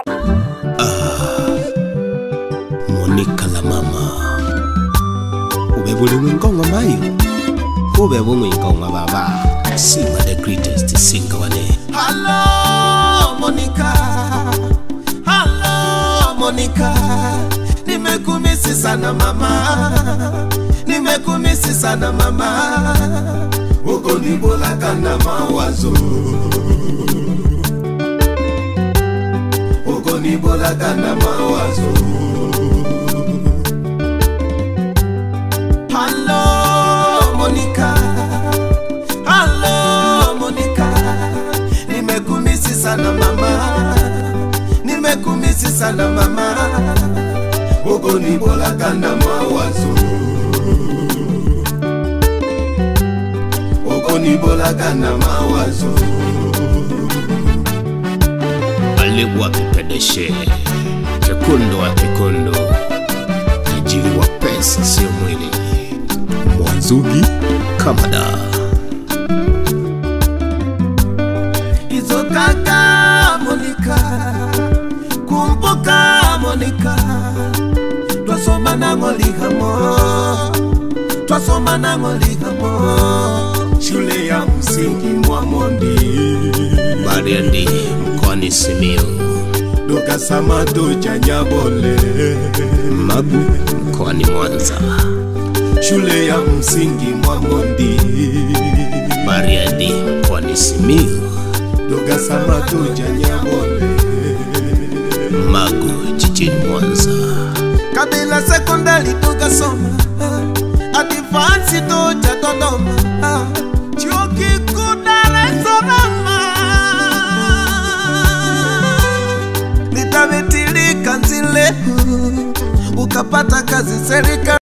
Monica la mama. Ubebule wingonga mayo. Ubebule wingonga baba. Sima the greatest singer wane. Hello Monica. Hello Monica. Nimekumisi sana mama. Nimekumisi sana mama. Uko nibola kana mawazo. Uko nibola kana mawazo. Hello Monica. Hello Monica. Nimekumisi sana mama. Nimekumisi sana mama. Uko nibola kana mawazo. Uko nibola kana mawazo. Alibwa kipedeshe. Kikundo wa kikundo. Kijili wa pesa sio mwili. Mwanzugi Kamada. Izo kaka Monica. Kumbuka Monica. Twasoma nango ligamo. Twasoma nango ligamo. Shule ya msingi Mwamondi. Bariadi mkoani Simiyu. Doka Samado Chanyabole. Magu mkoani Mwanza. Shule ya msingi Mwamondi. Bariadi mkoani Simiyu. Doka Samado Chanyabole. Magu jijini Mwanza. Kabila sekondari tukasoma. Advance toja Dodoma. Chuo kikuu Dar es Salaam. Nitametilika zile ukapata kazi serikali.